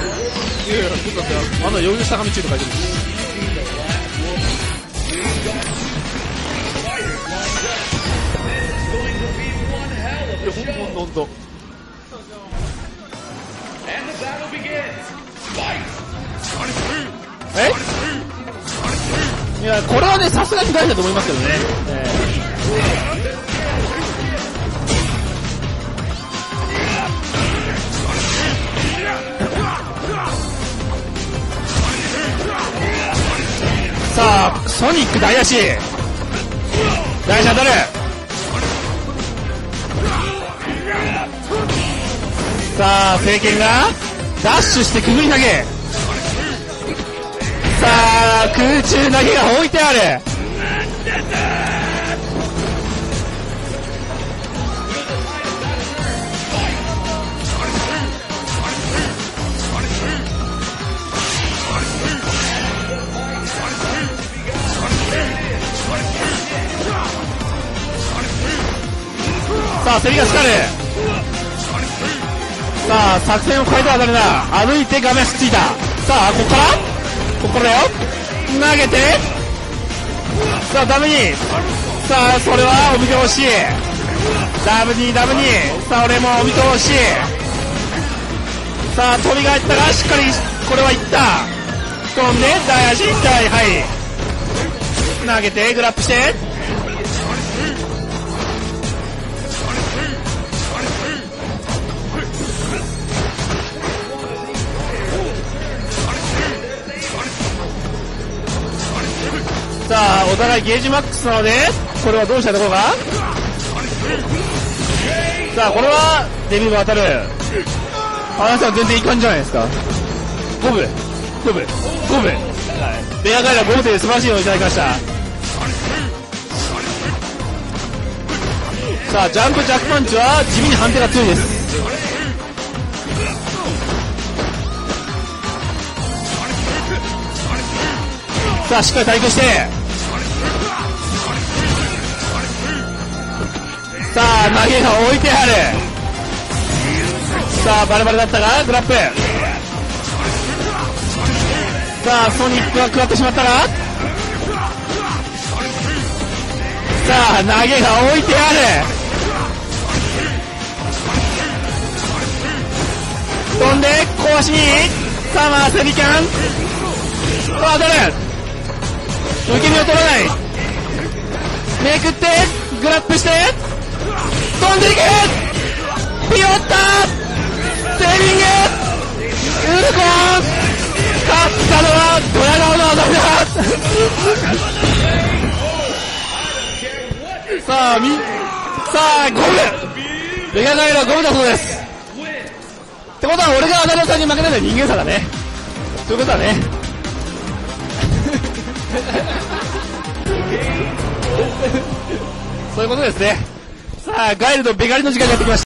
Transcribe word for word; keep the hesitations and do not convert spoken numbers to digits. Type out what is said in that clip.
いやいや、だってあんな余裕下道中と書いてる。いや、ほんとほんとほんと。え？いや、これはね、さすがに大事だと思いますけどね。えー、さあ、ソニック大足。大足当たる。さあ、聖剣がダッシュしてくぐり投げ。さあ、空中投げが置いてある。さあ、競りが光る。さあ、作戦を変えて当たるな。歩いて画面すっついた。さあ、ここからここからだよ。投げて、さあダブに、さあそれはお見通し。ダブにダブに、さあ俺もお見通し。さあ飛びがいったがしっかりこれはいった。飛んで大足大、はい、投げてグラップして、さあお互いゲージマックスなので、これはどうしたところか。さあこれはデビューが当たる。あなたは全然いい感じじゃないですか。ごぶごぶごぶ、レアガイラごぶで素晴らしいのをいただきました。さあジャンプジャックパンチは地味に判定が強いです。さあしっかり対抗して、さあ投げが置いてある。さあバレバレだったがグラップ。さあソニックが食らってしまったら、さあ投げが置いてある。飛んで壊しに、さあ回せリキャン、さあ当たる。受け身を取らない。めくってグラップして飛んでいく。ピヨッタセービングウルコン。勝ったのはドヤ顔の技だ。さあみさあゴムレガガイラゴムだそうです。ってことは俺がアダルさんに負けないのは人間差だね。そういうことだね。そういうことですね。さあガイルドベガリの時間にやってきました。